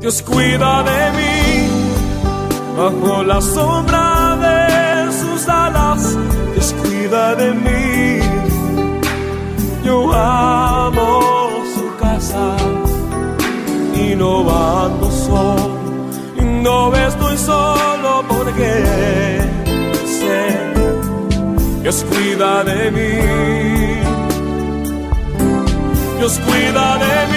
Dios cuida de mí, bajo la sombra de sus alas. Dios cuida de mí. Yo amo su casa y no ando solo, y no estoy solo porque sé, Dios cuida de mí. Dios cuida de mí.